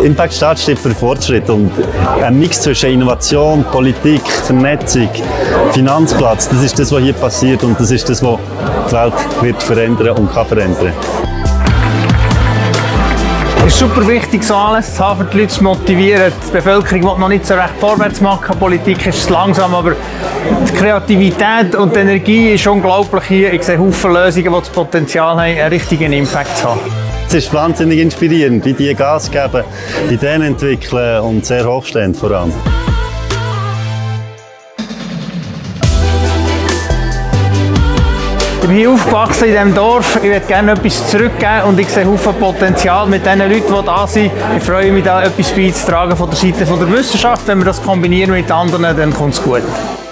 Impact Stadt steht für Fortschritt und ein Mix zwischen Innovation, Politik, Vernetzung, Finanzplatz, das ist das, was hier passiert und das ist das, was die Welt wird verändern und kann verändern. Es ist super wichtig, so alles zu haben, für die Leute zu motivieren. Die Bevölkerung will noch nicht so recht vorwärts machen, Politik ist langsam, aber die Kreativität und die Energie ist unglaublich hier. Ich sehe viele Lösungen, die das Potenzial haben, einen richtigen Impact zu haben. Es ist wahnsinnig inspirierend, wie die Gas geben, Ideen entwickeln und sehr hochstehend vor allem. Ich bin hier aufgewachsen in diesem Dorf. Ich würde gerne etwas zurückgeben und ich sehe viel Potenzial mit den Leuten, die da sind. Ich freue mich, da etwas beizutragen von der Seite der Wissenschaft. Wenn wir das kombinieren mit anderen, dann kommt es gut.